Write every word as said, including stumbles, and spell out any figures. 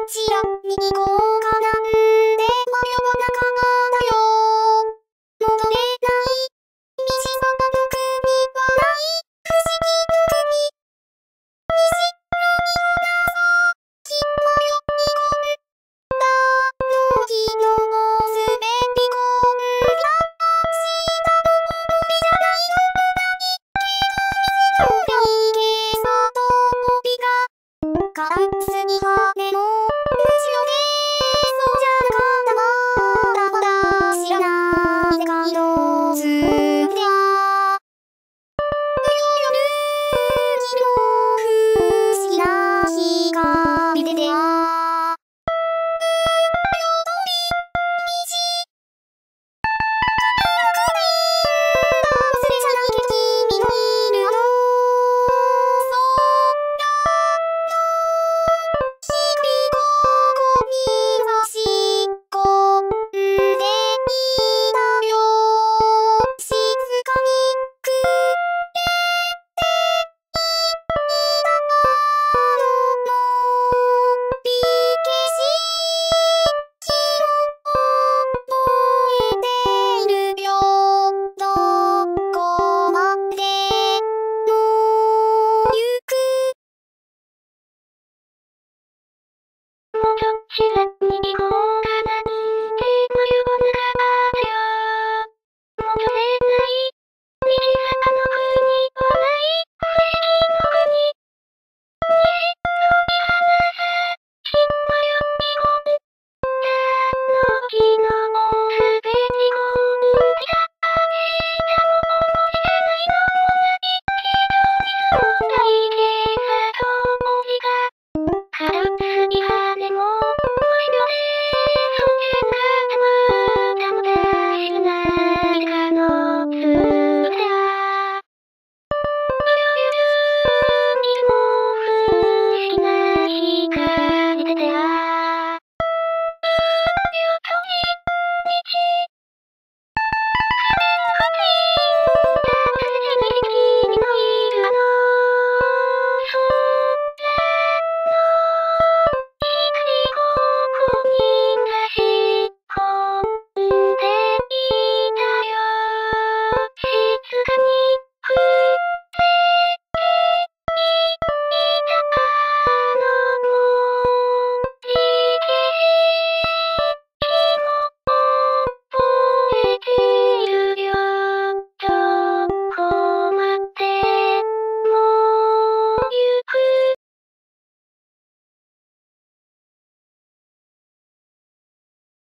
ちらに行こうかなんで真夜中がだよ。戻れない道は僕にはない不思議の国。虹色に花そう金はよに込むだの昨日滑り込むや明日の戻りじゃないのもないけど水の来月と帯が絡ん